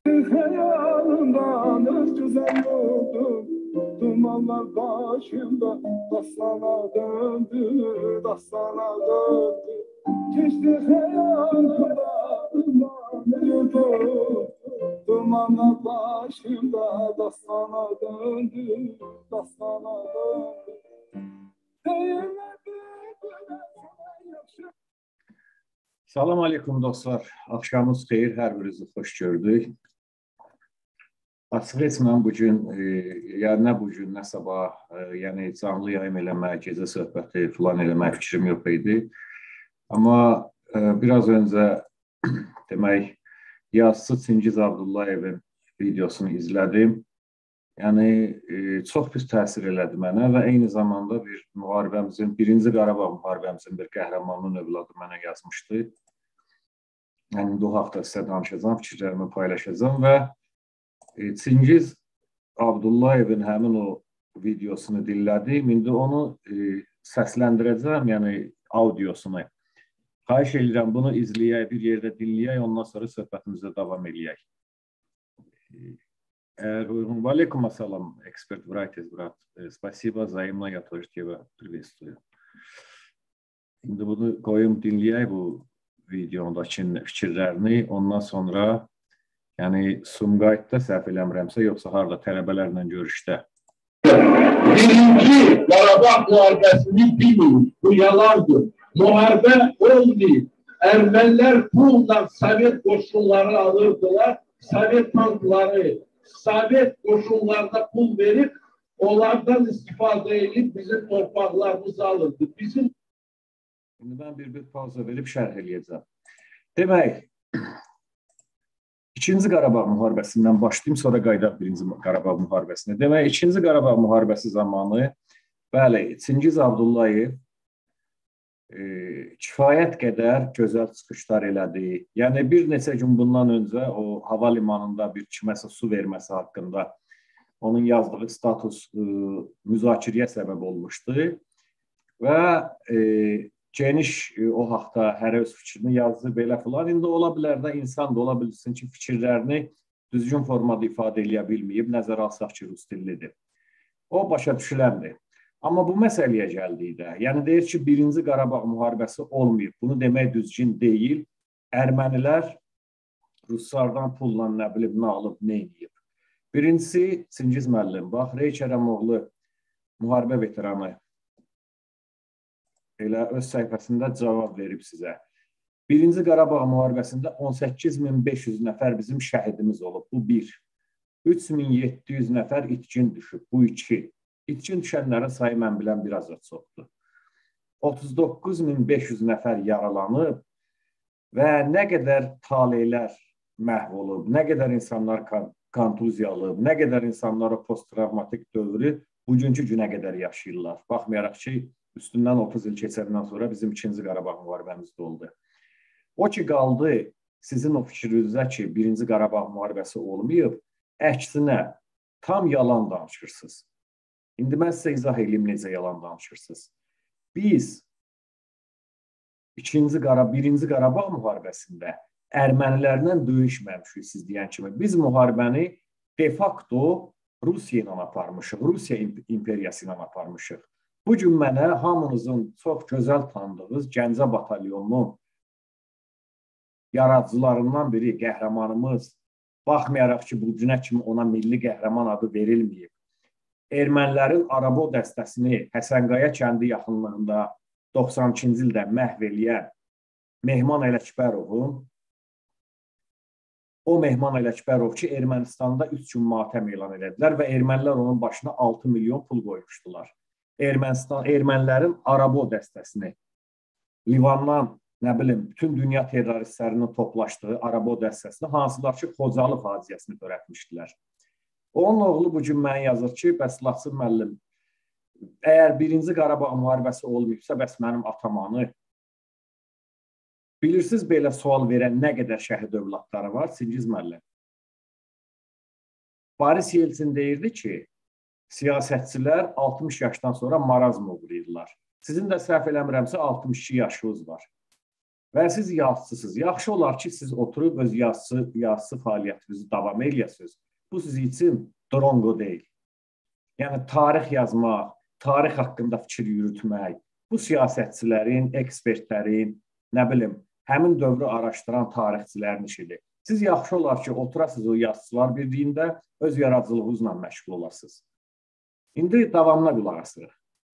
Hayalımdan öz güzel oldum. Dumanlar başımda dastana döndü, dastana döndü. Geçti hayalımda duman yurdu. Dumanlar başımda dastana döndü, dastana döndü. Salam aleykum dostlar. Axşamınız xeyir, hər birinizi xoş gördük. Açıq etməm bugün, ya nə bugün, nə sabah, yəni canlı yayım eləmək, gecə söhbəti filan eləmək fikrim yox idi. Amma biraz öncə demək, yazısı Çingiz Abdullayevin videosunu izlədim. Yəni çox pis təsir elədi mənə və eyni zamanda bir müharibəmizin, birinci Qarabağ müharibəmizin bir qəhrəmanının övladı mənə yazmışdı. Yəni bu haqda sizə danışacağım, fikirlərimi paylaşacağım və Çingiz Abdullayevin həmin o videosunu dinlədim. İndi onu səsləndirəcəm, yəni audiosunu. Xahiş edirəm, bunu izləyək, bir yerdə dinləyək, ondan sonra söhbətimizə davam edək. Uygun. Алейкум ассалам, эксперт Братец, брат. Спасибо, взаимно, я тоже тебя приветствую. Şimdi bunu koyum dinleyək bu videodakı fikirlərini. Ondan sonra yəni Sumqayıtda səhv eləmirəmsə, yoxsa harada tələbələrlə görüşdə. Birinci Qarabağ müharibəsini bilmiyor. Bu yalandır. Müharibə olmayıb. Ermənilər pulla Sovet qoşunları alırdılar. Sovet tankları, Sovet qoşunlarına pul verib, onlardan istifadə edib bizim torpaqlarımızı alırdı. Şimdi ben bir pauza verip şərh eləyəcəm. Demək, İkinci Qarabağ müharibəsindən başlayayım, sonra qaydaq birinci Qarabağ müharibəsinə. Demək, İkinci Qarabağ müharibəsi zamanı, bəli, Çingiz Abdullayev kifayət qədər gözəl çıxışlar elədi. Yəni, bir neçə gün bundan öncə o hava limanında bir kiməsə su verməsi haqqında onun yazdığı status müzakirəyə səbəb olmuşdu və geniş o haqda hər öz fikrini yazdı, belə filan. İndi ola bilər də insan da ola bilsin ki, fikirlərini düzgün formada ifadə eləyə bilməyib, nəzərə alsaq ki, rus dillidir. O başa düşüləndir. Amma bu məsələyə gəldikdə, yəni deyir ki, birinci Qarabağ müharibəsi olmayıb. Bunu demək düzgün deyil. Ermənilər Ruslardan pulla nə bilib, nə alıb, nə edib. Birincisi, Çingiz müəllim, bax, Rey Kərəmoğlu müharibə veteranı elə öz səhifəsində cavab verib sizə. Birinci Qarabağ müharibəsində 18.500 nəfər bizim şəhidimiz olub. Bu bir. 3700 nəfər itkin düşüb. Bu iki. İtkin düşənlərin sayı mən bilən biraz da çoxdur. 39.500 nəfər yaralanıb və nə qədər taleylər məhv olub, nə qədər insanlar kontuziya alıb, nə qədər insanlar o post-travmatik dövrü bugünkü günə qədər yaşayırlar. Baxmayaraq ki, üstündən 30 il keçəndən sonra bizim ikinci Qarabağ müharibəmiz də oldu. O ki, qaldı sizin o fikrinizdə ki, birinci Qarabağ müharibəsi olmayıb, əksinə tam yalan danışırsınız. İndi mən sizə izah edeyim necə yalan danışırsınız. Biz birinci Qarabağ müharibəsində ermənilərlə döyüşməmişik siz deyən kimi. Biz müharibəni de facto Rusiya ilə aparmışıq, Rusiya imperiyası ilə aparmışıq. Bugün mənə hamınızın çox gözəl tanıdığınız Gəncə batalyonunun yaradıcılarından biri, qəhrəmanımız, baxmayaraq ki, bu günə kimi ona milli qəhrəman adı verilməyib. Ermənilərin Arabo dəstəsini Həsənqaya kəndi yaxınlığında 92-ci ildə məhv eləyən Mehman Ələkbərovun, o Mehman Ələkbərov ki, Ermənistanda 3 gün matəm elan elədilər və ermənilər onun başına 6 milyon pul qoymuşdular. Ermənilərin Arabo dəstəsini, Livandan, nə bilim, bütün dünya terroristlərinin toplaşdığı Arabo dəstəsini, hansılar ki, Xocalı faciəsini törətmişdilər. Onun oğlu bugün mənə yazır ki, bəs Laçın müəllim, əgər birinci Qarabağ müharibəsi olmayıbsa, bəs mənim atamanı, bilirsiniz belə sual verən nə qədər şəhid övladları var, Çingiz müəllim? Boris Yeltsin deyirdi ki, siyasətçilər 60 yaşdan sonra marazm uğrayırlar. Sizin də səhv eləmirəmsə 62 yaşınız var. və siz yazıçısınız. Yaxşı olar ki, siz oturub öz yazısı fəaliyyətinizi davam eləyəsiniz. Bu sizin üçün dronqo deyil. Yəni, tarix yazmaq, tarix haqqında fikir yürütmək, bu siyasətçilərin, ekspertlərin, nə bilim, həmin dövrü araşdıran tarixçilərin işidir. Siz yaxşı olar ki, oturasınız o yazıçılar birliyində, öz yaradıcılığınızla məşğul olasınız. İndi davamına qulaq asırıq.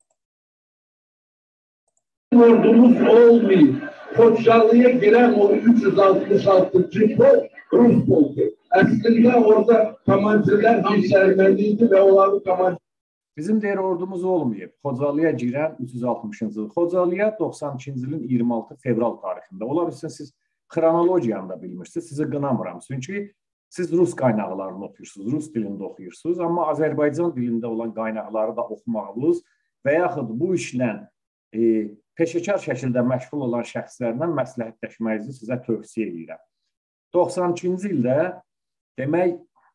Ordumuz olmayıb. Koçyalı'ya giren o 366. pol Rus polku. Aslında orada kamancılar bir sermenliydi ve onları kamancı. Bizim deyir ordumuz olmayıb. Xocalıya girən 360-cı il. Xocalıya 92-ci ilin 26 fevral tarixində. Ola bilsin, siz xronologiyanı da bilmirsiniz. Sizi qınamıram. Çünki siz Rus qaynaqlarını oxuyursunuz, Rus dilində oxuyursunuz. Amma Azərbaycan dilində olan qaynaqları da oxumağınız və yaxud bu işlə peşəkar şəkildə məşğul olan şəxslərlə məsləhətləşməyinizi sizə tövsiyə edirəm. 92-ci ildə demək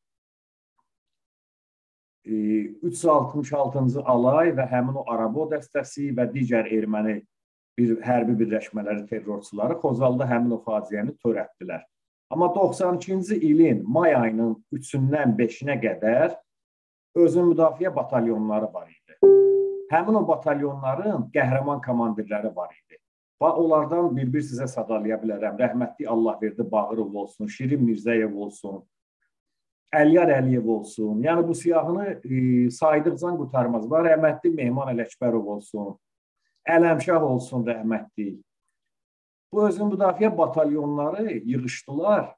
366-cı alay və həmin o Arabo dəstəsi və digər erməni hərbi birləşmələri terrorçuları Xocalıda həmin o faciəni törətdilər. Amma 92-ci ilin may ayının 3-dən 5-nə qədər özün müdafiə batalyonları var idi. Həmin o batalyonların qəhrəman komandirləri var idi. Onlardan bir sizə sadalaya bilərəm. Rəhmətli Allahverdi Bağırov olsun, Şirin Mirzəyev olsun, Əliyar Əliyev olsun. Yəni bu siyahını saydıqcan qutarmaz. Rəhmətli Mehman Ələkbərov olsun, Ələmşah olsun rəhmətli. Bu özün müdafiə batalyonları yığışdılar.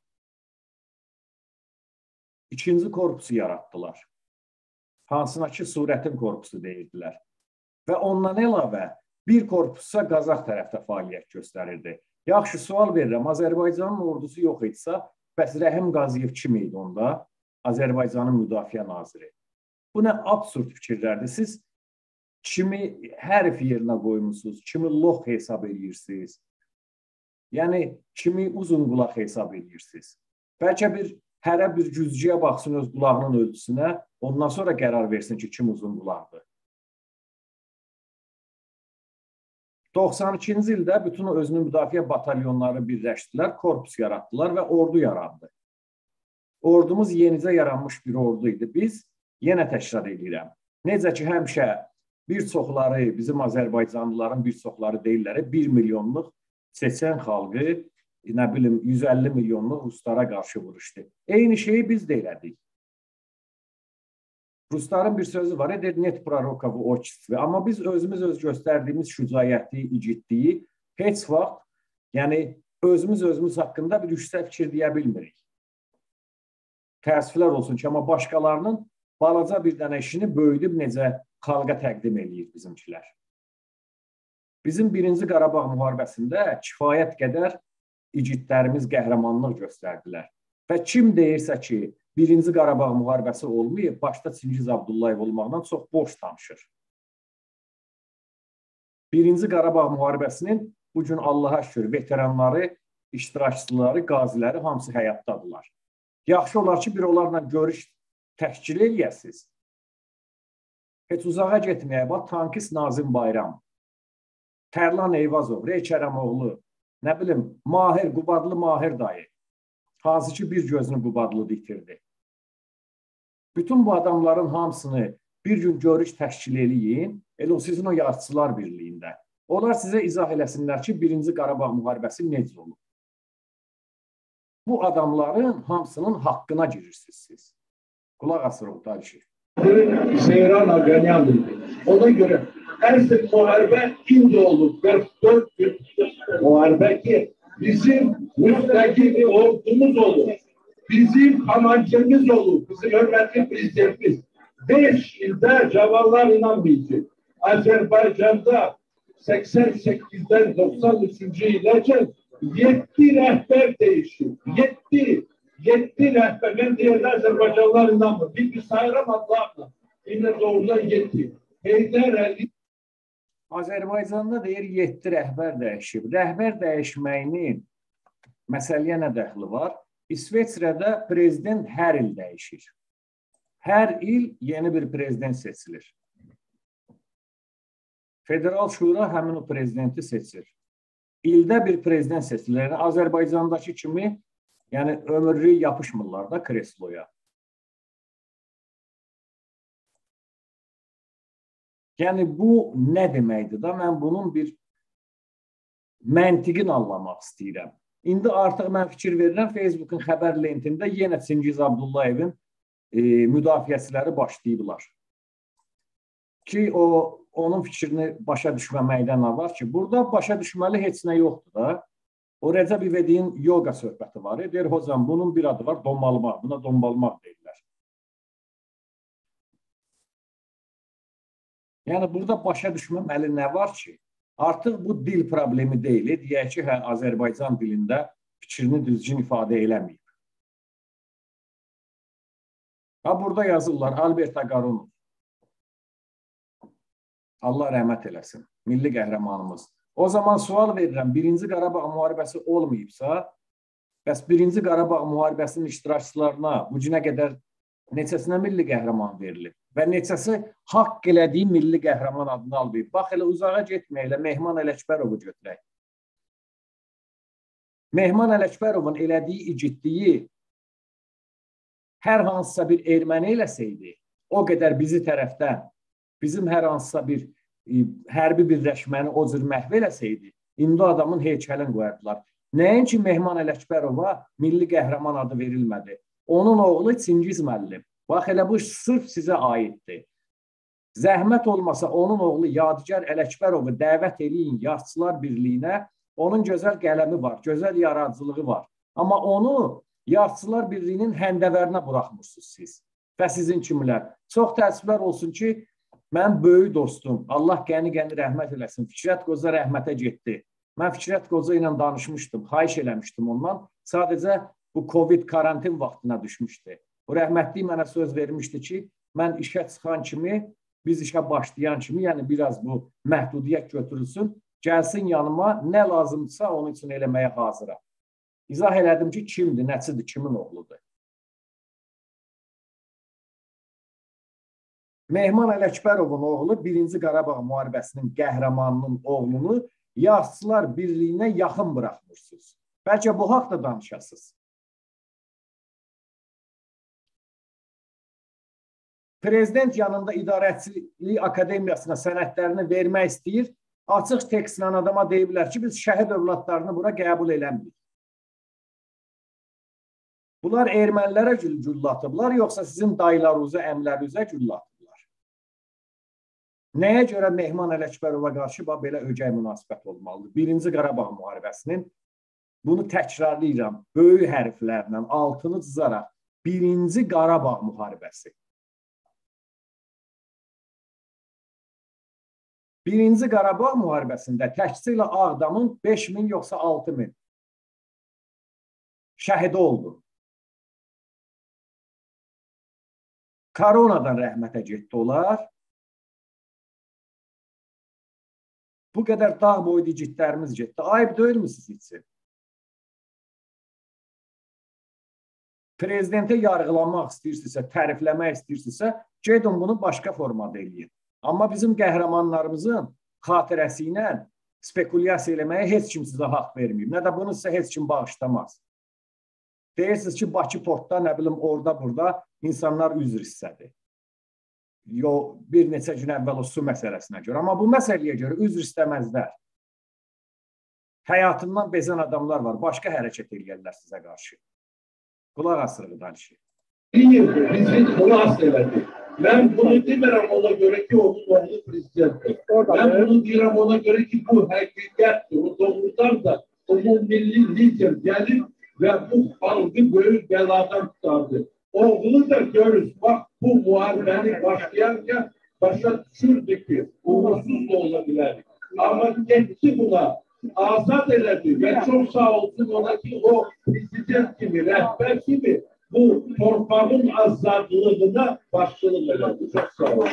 2-ci korpusu yaratdılar. Hansına ki, Surətin korpusu deyirdilər. Və ondan əlavə bir korpusa Qazax tərəfdə fəaliyyət göstərirdi. Yaxşı, sual verirəm. Azərbaycanın ordusu yox etsə, bəs Rəhim Qaziyev kim idi onda? Azərbaycanın müdafiə naziri. Bu nə absurd fikirlərdir. Siz kimi hərf yerinə qoymusunuz, kimi lox hesab edirsiniz, yəni kimi uzun qulaq hesab edirsiniz. Bəlkə hərə bir güzcüyə baxsın öz qulağının ölçüsünə, ondan sonra qərar versin ki, kim uzun qulaqdır. 92-ci ildə bütün özünün müdafiə batalyonları birləşdilər, korpus yaratdılar və ordu yarandı. Ordumuz yenicə yaranmış bir ordu idi. Biz, yenə təkrar edirəm, necə ki, həmişə bir çoxları, bizim Azərbaycanlıların bir çoxları deyirlər, 1 milyonluq Çeçen xalqı, nə bilim, 150 milyonluq Ruslara qarşı vuruşdu. Eyni şeyi biz də elədik. Rusların bir sözü var, net prorokovu oçistvi. Amma biz özümüz göstərdiyimiz şücaəti, igidliyi heç vaxt, yəni özümüz haqqında bir üstə fikir deyə bilmirik. Təəssüflər olsun ki, amma başqalarının balaca bir dənə işini böyüdüb necə xalqa təqdim edir bizimkilər. Bizim 1-ci Qarabağ müharibəsində kifayət qədər igidlərimiz qəhrəmanlıq göstərdilər. Və kim deyirsə ki, 1-ci Qarabağ müharibəsi olmayıb, başda Çingiz Abdullayev olmaqdan çox boş danışır. 1-ci Qarabağ müharibəsinin bugün Allaha şükür veteranları, iştirakçıları, qaziləri hamısı həyatdadırlar. Yaxşı olar ki, bir onlarla görüş təşkil eləyəsiniz. Heç uzağa getməyə bax, tankist Nazim Bayram, Tərlan Eyvazov, Rey Kərəmoğlu, nə bilim, Mahir, Qubadlı Mahir dayı, hansı ki bir gözünü Qubadlı itirdi. Bütün bu adamların hamısını bir gün görüş təşkil eləyin, elə o sizin o yazıçılar birliyində. Onlar sizə izah eləsinlər ki, 1-ci Qarabağ müharibəsi necə olub. Bu adamların hamısının haqqına girirsiniz siz. Qulaq asırıq Darişi. Seyran Aganyan'dı. Ona göre Ersin muharebe indi olur. 44 gün muharebe ki bizim müstakil bir ordumuz olur. Bizim amancımız olur. Bizim hürmetli prezidentimiz. 5 ilde cavallar inanmayacak. Azerbaycan'da 88'den 93. iləcən 7 rəhbər değişir. 7 rəhbər. Ben diğerler Azerbaycanlılar inanmır. Bir sayıram Allah'la. Yine doğrudan 7. Heydər Əliyev. Azərbaycanda deyir 7 rəhbər dəyişib. Rəhbər dəyişməyinin məsələyə nə dəxli var? İsveçrədə prezident hər il dəyişir. Hər il yeni bir prezident seçilir. Federal Şura həmin o prezidenti seçir. ildə bir prezident seçilir. Azərbaycandakı kimi, yəni ömürlük yapışmırlar da kresloya. Yəni bu nə deməkdir da? Mən bunun bir məntiqini anlamaq istəyirəm. İndi artıq mən fikir verirəm, Facebook'un xəbər lentində yenə Çingiz Abdullayevin müdafiəçiləri başlayıblar. Ki onun fikrini başa düşməməkdən nə var ki, burada başa düşməli heç nə yoxdur da. O Rəcəb İvedik'in yoga söhbəti var. Deyir, hocam bunun bir adı var, dombalmaq. Buna dombalmaq deyirlər. Yəni burada başa düşməməli nə var ki? Artıq bu dil problemi deyil. Deyək ki, Azərbaycan dilində fikrini düzgün ifadə eləməyib. Burada yazırlar, Albert Ağarunov. Allah rəhmət eləsin. Milli qəhrəmanımız. O zaman sual verirəm, 1-ci Qarabağ müharibəsi olmayıbsa, bəs 1-ci Qarabağ müharibəsinin iştirakçılarına bu günə qədər neçəsinə milli qəhrəman verilib? Və neçəsi haqq elədiyi milli qəhrəman adını almayıb. Bax, elə uzağa getməklə Mehman Ələkbərovu götürək. Mehman Ələkbərovun elədiyi igidliyi hər hansısa bir erməni eləsəydi, o qədər bizi tərəfdən, bizim hər hansısa bir hərbi birləşməni o cür məhv eləsəydi, indi adamın heykəlini qoyardılar. Nəinki Mehman Ələkbərova milli qəhrəman adı verilmədi. Onun oğlu Çingiz müəllim. Bax, elə bu sırf sizə aiddir. Zəhmət olmasa onun oğlu Yadigar Ələkbərovu dəvət eləyin Yazıçılar Birliyinə. Onun gözəl qələmi var, gözəl yaradıcılığı var. Amma onu Yazıçılar Birliyinin həndəvərinə buraxmırsınız siz və sizin kimilər. Çox təəssüflər olsun ki, mən böyük dostum, Allah qəni-qəni rəhmət eləsin, Fikrət Qoca rəhmətə getdi. Mən Fikrət Qoca ilə danışmışdım, xahiş eləmişdim ondan. Sadəcə bu Covid karantin vaxtına düşmüşdü. O rəhmətli mənə söz vermişdi ki, mən işə çıxan kimi, biz işə başlayan kimi, yəni biraz bu məhdudiyyət götürülsün, gəlsin yanıma, nə lazımdırsa onun üçün eləməyə hazıram. İzah elədim ki, kimdir, nəçidir, kimin oğludur. Mehman Ələkbərovun oğlu 1-ci Qarabağ müharibəsinin qəhrəmanının oğlunu Yazıçılar Birliyinə yaxın buraxmışsınız. Bəlkə bu haqda danışasınız. Prezident yanında İdarəçilik Akademiyasına sənədlərini vermək istəyir. Açıq tekstlə adama deyiblər ki, biz şəhid övladlarını bura qəbul eləmirik. Bunlar ermənilərə güllatıblar, yoxsa sizin dayılarınıza, əmlərinizə güllatıblar? Nəyə görə Mehman Ələkbərova qarşı belə ögəy münasibət olmalıdır? 1-ci Qarabağ müharibəsinin, bunu təkrarlayıram, böyük hərflərlə, altını çizərək, 1-ci Qarabağ müharibəsi. 1-ci Qarabağ müharibəsində təkcə ilə Ağdamın 5.000 yoxsa 6.000 şəhidi oldu. Koronadan rəhmətə getdi olar. Bu qədər dağ boydu igidlərimiz getdi. Ayıb deyilmi siz üçün? Prezidentə yargılanmaq istəyirsinizsə, tərifləmək istəyirsinizsə, gedin bunu başqa formada eləyin. Amma bizim qəhrəmanlarımızın xatirəsi ilə spekulyasiya eləməyə heç kim sizə haqq verməyib. Nə də bunu sizə heç kim bağışlamaz. Deyirsiniz ki, Bakı portda, nə bilim, orada, burada insanlar üzr istədi. Bir neçə gün əvvəl o su məsələsinə görə. Amma bu məsələyə görə üzr istəməzlər. Həyatından bezən adamlar var. Başqa hərəkət eləyərlər sizə qarşı. Qulaq asırıq danışıq. Bizi xulaq elədi. Ben bunu demirəm ona göre ki onun oğlu prezidenttir. Ben bunu deyirəm ona göre ki bu hakikattir. O doğrudan da onun milli lider gelip ve bu halkı böyük beladan tutardı. Oğlu da görürüz. Bak bu muharebeni başlayarken başa düşürdü ki uğursuz da olabilir. Ama gitti buna. Azat elədi ve çok sağ olsun ona ki o prezident gibi, rehber gibi bu torpağın azadlığına başçılık elədi. Çok sağ olun.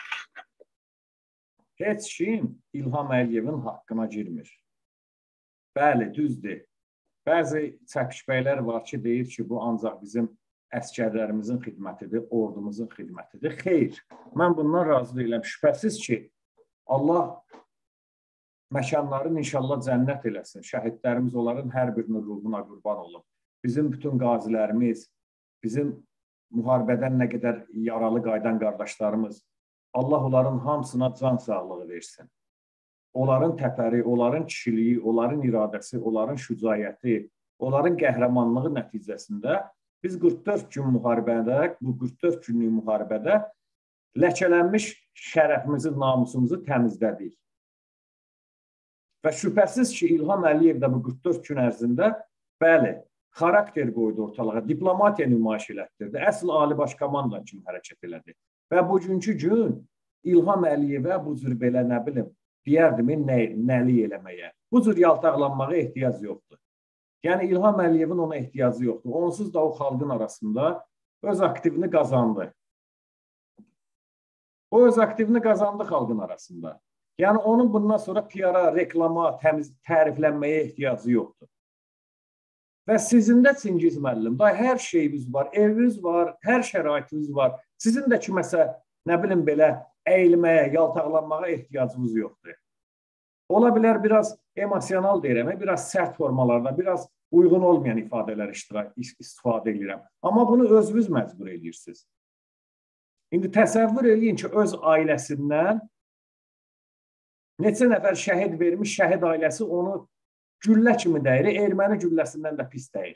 Heç kim İlham Əliyevin haqqına girmir. Bəli, düzdür. Bəzi çəkişbəylər var ki, deyir ki, bu ancaq bizim əskərlərimizin xidmətidir, ordumuzun xidmətidir. Xeyr, mən bundan razı deyiləm. Şübhəsiz ki, Allah məkanların inşallah cənnət eləsin. Şəhidlərimiz onların hər birinin ruhuna qurban olun. Bizim bütün qazilərimiz, bizim müharibədən nə qədər yaralı qaydan qardaşlarımız, Allah onların hamısına can sağlığı versin. Onların təpəri, onların kişiliyi, onların iradəsi, onların şücaəti, onların qəhrəmanlığı nəticəsində biz 44 gün müharibədə, bu 44 günlük müharibədə ləkələnmiş şərəfimizi, namusumuzu təmizlədik. Və şübhəsiz ki, İlham Əliyev də bu 44 gün ərzində, bəli, xarakter qoydu ortalığa, diplomatiya nümayiş elətdirdi. Əsl Ali Baş Komandan kimi hərəkət elədi. Və bugünkü gün İlham Əliyevə bu cür belə, nə bilim, deyərdim, nəli eləməyə. Bu cür yaltaqlanmağa ehtiyac yoxdur. Yəni, İlham Əliyevin ona ehtiyacı yoxdur. Onsuz da o xalqın arasında öz aktivini qazandı. O öz aktivini qazandı xalqın arasında. Yəni, onun bundan sonra PR-a, reklama, təriflənməyə ehtiyacı yoxdur. Və sizin də Çingiz müəllim, hər şeyiniz var, eviniz var, hər şəraitiniz var. Sizin də kiməsə, nə bilim, belə əyilməyə, yaltaqlanmağa ehtiyacınız yoxdur. Ola bilər, biraz emosional deyirəm, biraz sərt formalarda, biraz uyğun olmayan ifadələr istifadə edirəm. Amma bunu özünüz məcbur edirsiniz. İndi təsəvvür edin ki, öz ailəsindən neçə nəfər şəhid vermiş, şəhid ailəsi onu güllə kimi dəyir, erməni gülləsindən də pis dəyir.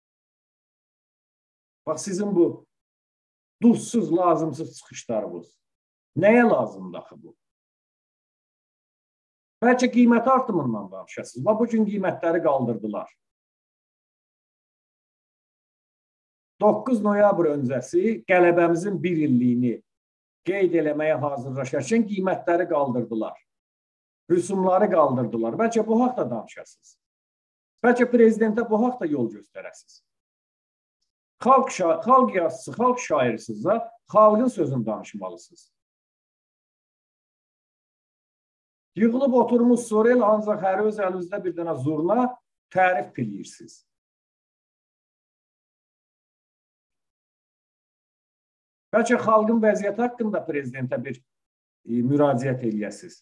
Bax, sizin bu duzsuz, lazımsız çıxışlarınız nəyə lazımdır axı bu? Bəlkə qiymət artımından danışasınız. Bu gün qiymətləri qaldırdılar. 9 noyabr öncəsi qələbəmizin bir illiyini qeyd eləməyə hazırlaşarkən qiymətləri qaldırdılar. Rüsumları qaldırdılar. Bəlkə bu haqda danışasınız. Bəlkə prezidentə bu haqda yol göstərəsiniz. Xalq yazısı, xalq şairsiniz, xalqın sözünü danışmalısınız. Yığılıb oturmuş Sorel ancaq hər öz əlinizdə bir dənə zurna tərif bilirsiniz. Bəlkə xalqın vəziyyəti haqqında prezidentə bir müraciət eləyəsiniz.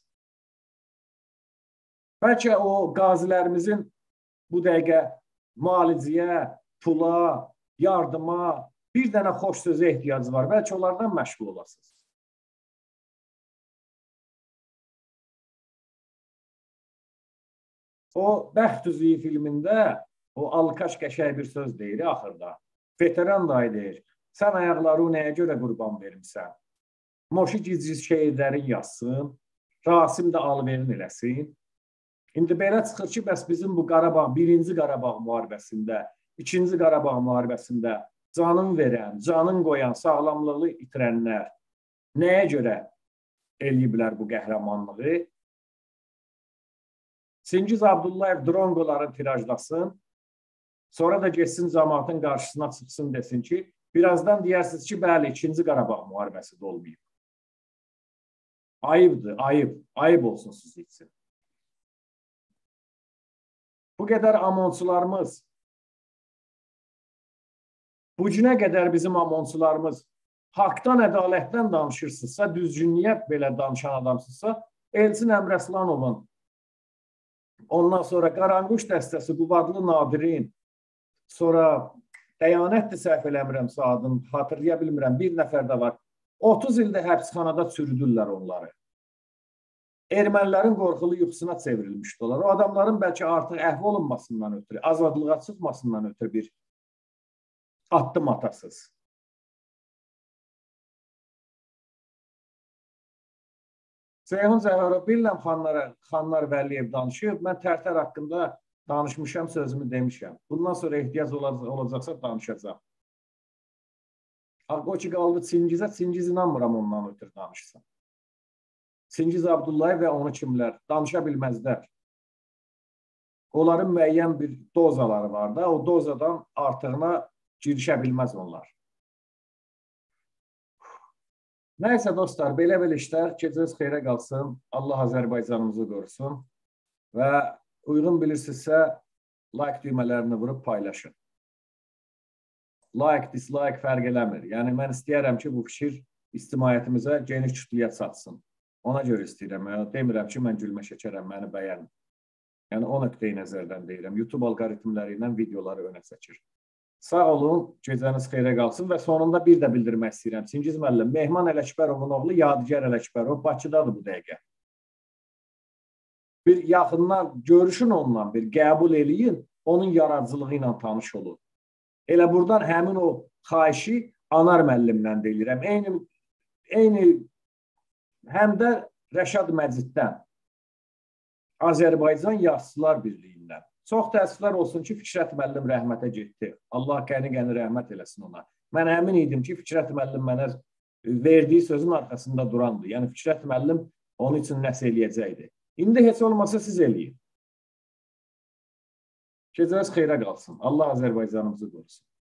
Bəlkə o qazilərimizin bu dəqiqə müalicəyə, pula, yardıma, bir dənə xoş sözə ehtiyacı var. Bəlkə onlardan məşğul olasınız. O Bəxt Üzüyü filmində o Alkaş qəşəng bir söz deyir axırda. Veteran dayı deyir, sən ayaqları nəyə görə qurban vermişsən? Moşi giziz şeirlərin yazsın, Rasim də alverin eləsin. İndi belə çıxır ki, bəs bizim bu Qarabağ, 1-ci Qarabağ müharibəsində, 2-ci Qarabağ müharibəsində canın verən, canın qoyan, sağlamlığı itirənlər nəyə görə eləyiblər bu qəhrəmanlığı? Çingiz Abdullayev dronqoları tirajlasın, sonra da geçsin cəmaatın qarşısına çıxsın desin ki, birazdan deyirsiniz ki, bəli, 2-ci Qarabağ müharibəsi də olmayıb. Ayıbdır, ayıb, ayıb olsun siz için. Bu qədər amonçularımız, bu günə qədər bizim amonçularımız haqdan, ədalətdən danışırsınızsa, düzgünlüyə belə danışan adamsınızsa, Elçin Əmrəslanovun, ondan sonra Qaranquş dəstəsi, Qubadlı Nadirin, sonra Dəyanətdir səhv eləmirəmsə adını, hatırlaya bilmirəm, bir nəfər də var. 30 ildə həbsxanada çürüdürlər onları. Ermənilərin qorxulu yuxusuna çevrilmişdilər. O adamların bəlkə artıq əhv olunmasından ötürü, azadlığa çıxmasından ötürü bir addım atasız. Ceyhun Zəvərov, bilirəm Xanlar Vəliyev danışıb. Mən Tərtər haqqında danışmışam, sözümü demişəm. Bundan sonra ehtiyac olacaqsa danışacaq. O ki qaldı Çingizə, Çingiz inanmıram ondan ötürü danışsın. Çingiz Abdullayev və onu kimlər danışa bilməzlər. Onların müəyyən bir dozaları var da, o dozadan artığına girişə bilməz onlar. Nəysə dostlar, belə işlər, gecəniz xeyrə qalsın, Allah Azərbaycanımızı qorusun və uyğun bilirsinizsə, like düymələrini vurub paylaşın. Like, dislike fərq eləmir. Yəni, mən istəyərəm ki, bu fikir ictimaiyyətimizə geniş kütləyə çatsın. Ona görə istəyirəm. Demirəm ki, mən gülmə şəkərəm, məni bəyənin. Yəni, o nöqteyi nəzərdən deyirəm. YouTube algoritmləri ilə videoları önə çəkir. Sağ olun, gecəniz xeyrə qalsın və sonunda bir də bildirmək istəyirəm. Çingiz müəllim, Mehman Ələkbərovun oğlu Yadigar Ələkbərov Bakıdadır bu dəqiqə. Bir yaxından görüşün onunla, bir qəbul eləyin, onun yaradıcılığı ilə tanış olun. Elə buradan həmin o xahişi Anar müəllimdən deyirəm. Eyni həm də Rəşad Məciddən, Azərbaycan Yazıçılar Birliyindən. Çox təəssüflər olsun ki, Fikrət müəllim rəhmətə getdi. Allah qəni-qəni rəhmət eləsin ona. Mən əmin idim ki, Fikrət müəllim mənə verdiyi sözün arxasında durandı. Yəni, Fikrət müəllim onun üçün nəsə eləyəcəkdi. İndi heç olmasa siz eləyin. Gecəniz xeyrə qalsın. Allah Azərbaycanımızı qorusun.